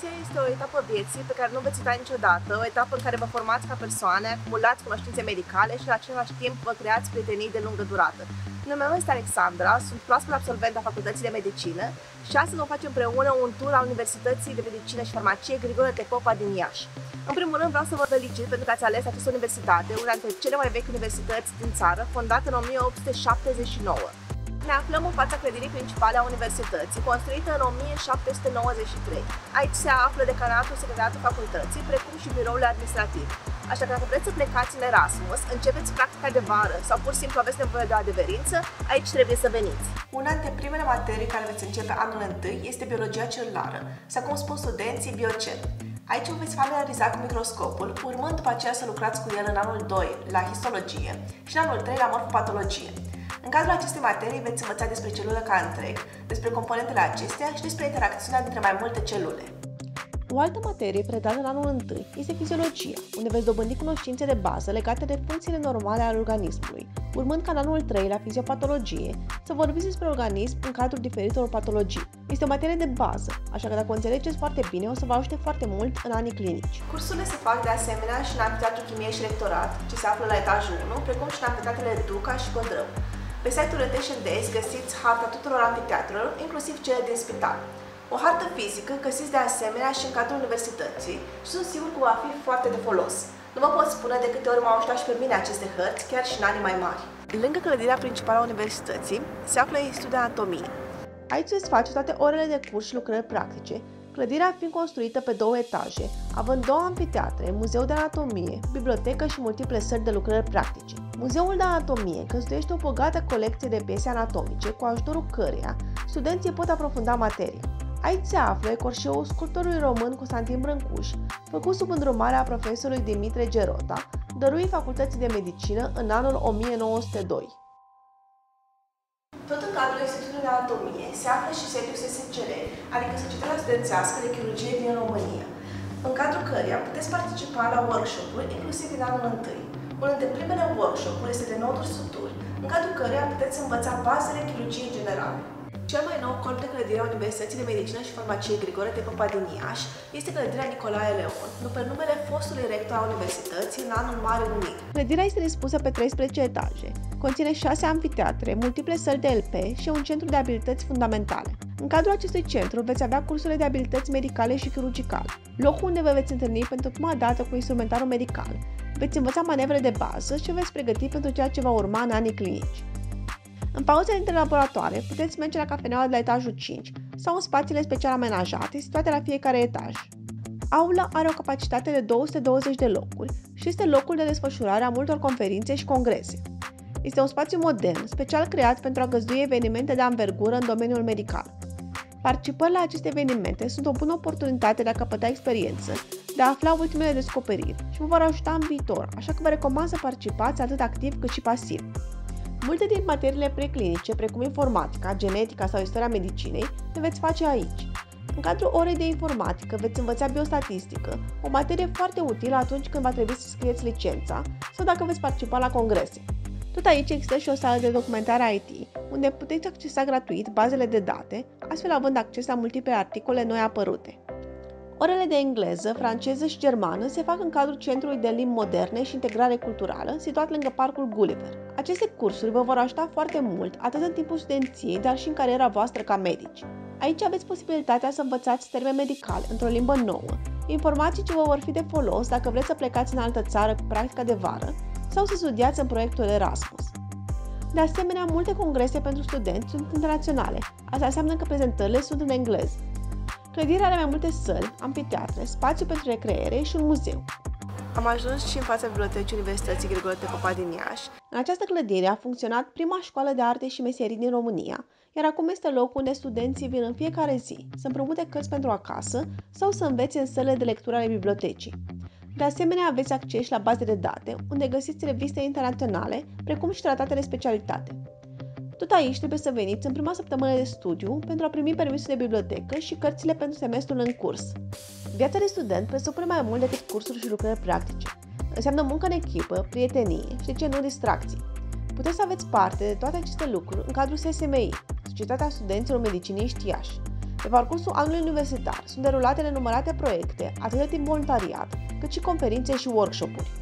Educația este o etapă vieții pe care nu veți uita niciodată, o etapă în care vă formați ca persoane, acumulați cunoștințe medicale și în același timp vă creați prietenii de lungă durată. Numele meu este Alexandra, sunt proaspăt absolvent a Facultății de Medicină și astăzi vom face împreună un tur al Universității de Medicină și Farmacie Grigore T. Popa din Iași. În primul rând vreau să vă felicit pentru că ați ales această universitate, una dintre cele mai vechi universități din țară, fondată în 1879. Ne aflăm în fața clădirii principale a universității, construită în 1793. Aici se află decanatul, secretariatul facultății, precum și biroul administrativ. Așa că dacă vreți să plecați în Erasmus, începeți practica de vară sau pur și simplu aveți nevoie de o adeverință, aici trebuie să veniți. Una dintre primele materii care veți începe anul întâi este biologia celulară, sau cum spun studenții, biocel. Aici vă veți familiariza cu microscopul, urmând după aceea să lucrați cu el în anul 2 la histologie și în anul 3 la morfopatologie. În cadrul acestei materii veți învăța despre celulă ca întreg, despre componentele acestea și despre interacțiunea dintre mai multe celule. O altă materie predată în anul 1 este fiziologia, unde veți dobândi cunoștințe de bază legate de funcțiile normale ale organismului, urmând ca în anul 3 la fiziopatologie să vorbiți despre organism în cadrul diferitelor patologii. Este o materie de bază, așa că dacă o înțelegeți foarte bine, o să vă ajute foarte mult în anii clinici. Cursurile se fac de asemenea și în amfiteatru chimie și rectorat, ce se află la etajul 1, precum și în amfiteatrele Duca și Pădrău. Pe site-ul Retention Days găsiți harta tuturor amfiteatrelor, inclusiv cele din spital. O hartă fizică găsiți de asemenea și în cadrul universității și sunt sigur că va fi foarte de folos. Nu vă pot spune de câte ori m-au ajutat și pe mine aceste hărți, chiar și în anii mai mari. Lângă clădirea principală a universității se află Institutul de Anatomie. Aici veți face toate orele de curs și lucrări practice, clădirea fiind construită pe 2 etaje, având 2 amfiteatre, muzeu de anatomie, bibliotecă și multiple săli de lucrări practice. Muzeul de Anatomie găzduiește o bogată colecție de piese anatomice, cu ajutorul căreia studenții pot aprofunda materia. Aici se află ecorșeul sculptorului român Constantin Brâncuș, făcut sub îndrumarea profesorului Dimitrie Gerota, dăruit Facultății de Medicină în anul 1902. Tot în cadrul Institutului de Anatomie se află și sediul SSCR, adică Societatea Studențească de Chirurgie din România, în cadrul căreia puteți participa la workshop-uri, inclusiv din anul 1. Unul dintre primele workshop-uri este de noduri suturi, în cadrul căreia puteți învăța bazele chirurgiei generale. Cel mai nou corp de clădire a Universității de Medicină și Farmacie Grigore T. Popa din Iași este clădirea Nicolae Leon, după numele fostului rector a Universității în anul Mare Unit. Clădirea este dispusă pe 13 etaje, conține 6 amfiteatre, multiple săli de LP și un centru de abilități fundamentale. În cadrul acestui centru veți avea cursurile de abilități medicale și chirurgicale, locul unde vă veți întâlni pentru prima dată cu instrumentarul medical, veți învăța manevre de bază și veți pregăti pentru ceea ce va urma în anii clinici. În pauzele dintre laboratoare puteți merge la cafeneaua de la etajul 5 sau în spațiile special amenajate situate la fiecare etaj. Aula are o capacitate de 220 de locuri și este locul de desfășurare a multor conferințe și congrese. Este un spațiu modern, special creat pentru a găzdui evenimente de anvergură în domeniul medical. Participările la aceste evenimente sunt o bună oportunitate de a căpăta experiență, de a afla ultimele descoperiri și vă vor ajuta în viitor, așa că vă recomand să participați atât activ cât și pasiv. Multe din materiile preclinice, precum informatica, genetica sau istoria medicinei, le veți face aici. În cadrul orei de informatică veți învăța biostatistică, o materie foarte utilă atunci când va trebui să scrieți licența sau dacă veți participa la congrese. Tot aici există și o sală de documentare IT, unde puteți accesa gratuit bazele de date, astfel având acces la multiple articole noi apărute. Orele de engleză, franceză și germană se fac în cadrul Centrului de Limbi Moderne și Integrare Culturală, situat lângă Parcul Gulliver. Aceste cursuri vă vor ajuta foarte mult, atât în timpul studenției, dar și în cariera voastră ca medici. Aici aveți posibilitatea să învățați termeni medicali într-o limbă nouă, informații ce vă vor fi de folos dacă vreți să plecați în altă țară cu practica de vară sau să studiați în proiectul Erasmus. De asemenea, multe congrese pentru studenți sunt internaționale, asta înseamnă că prezentările sunt în engleză. Clădirea are mai multe săli, amfiteatre, spațiu pentru recreere și un muzeu. Am ajuns și în fața bibliotecii Universității Grigore T. Popa din Iași. În această clădire a funcționat prima școală de arte și meserii din România, iar acum este locul unde studenții vin în fiecare zi să împrumute cărți pentru acasă sau să învețe în sălile de lectură ale bibliotecii. De asemenea, aveți acces la baze de date, unde găsiți reviste internaționale, precum și tratate de specialitate. Tot aici trebuie să veniți în prima săptămână de studiu pentru a primi permisul de bibliotecă și cărțile pentru semestrul în curs. Viața de student presupune mai mult decât cursuri și lucrări practice. Înseamnă muncă în echipă, prietenie și, de ce nu, distracții. Puteți să aveți parte de toate aceste lucruri în cadrul SSMI, Societatea Studenților Mediciniști Iași. Pe parcursul anului universitar sunt derulate nenumărate proiecte, atât de timp voluntariat, cât și conferințe și workshop-uri.